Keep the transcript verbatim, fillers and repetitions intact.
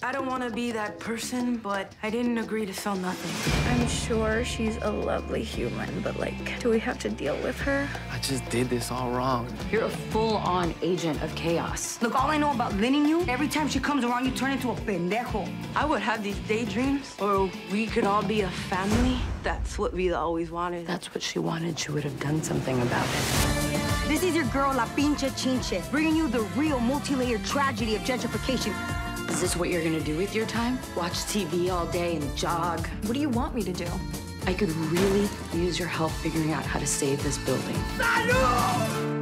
I don't want to be that person, but I didn't agree to sell nothing. I'm sure she's a lovely human, but, like, do we have to deal with her? I just did this all wrong. You're a full-on agent of chaos. Look, all I know about Lynn and you, every time she comes around, you turn into a pendejo. I would have these daydreams, or we could all be a family. That's what Vida always wanted. That's what she wanted. She would have done something about it. This is your girl, La Pinche Chinche, bringing you the real multi-layered tragedy of gentrification. Is this what you're gonna do with your time? Watch T V all day and jog? What do you want me to do? I could really use your help figuring out how to save this building. Salud!